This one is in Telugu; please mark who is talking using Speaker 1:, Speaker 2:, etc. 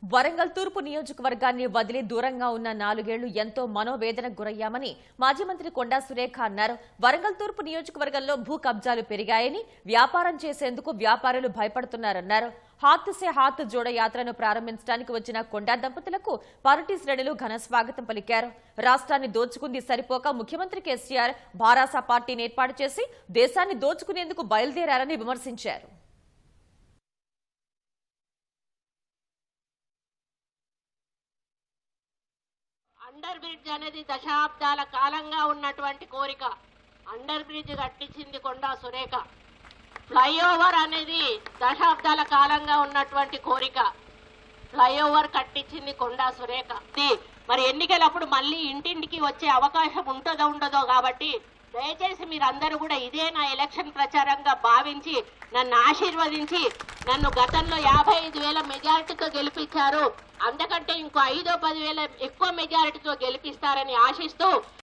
Speaker 1: వరంగల్ తూర్పు నియోజకవర్గాన్ని వదిలి దూరంగా ఉన్న 4 ఏళ్లు ఎంతో మనోవేదనకు గురయ్యామని మాజీ మంత్రి కొండా సురేఖ అన్నారు. వరంగల్ తూర్పు నియోజకవర్గంలో భూ కబ్జాలు పెరిగాయని, వ్యాపారం చేసేందుకు వ్యాపారులు భయపడుతున్నారన్నారు. హాత్ సే హాత్ జోడ యాత్రను ప్రారంభించడానికి వచ్చిన కొండా దంపతులకు పార్టీ శ్రేణులు ఘన స్వాగతం పలికారు. రాష్ట్రాన్ని దోచుకుంది సరిపోక ముఖ్యమంత్రి కేసీఆర్ భారాస పార్టీని ఏర్పాటు చేసి దేశాన్ని దోచుకునేందుకు బయలుదేరారని విమర్శించారు.
Speaker 2: అండర్ బ్రిడ్జ్ అనేది దశాబ్దాల కాలంగా ఉన్నటువంటి కోరిక. అండర్ బ్రిడ్జ్ కట్టించింది కొండా సురేఖ. ఫ్లైఓవర్ అనేది దశాబ్దాల కాలంగా ఉన్నటువంటి కోరిక. ఫ్లైఓవర్ కట్టించింది కొండా సురేఖ. మరి ఎన్నికలప్పుడు మళ్ళీ ఇంటింటికి వచ్చే అవకాశం ఉంటుందో ఉండదో కాబట్టి దయచేసి మీరందరూ కూడా ఇదే నా ఎలక్షన్ ప్రచారంగా భావించి నన్ను ఆశీర్వదించి నన్ను గతంలో 55,000 మెజారిటీతో గెలిపించారు. అంతకంటే ఇంకో 5-10,000 ఎక్కువ మెజారిటీతో గెలిపిస్తారని ఆశిస్తూ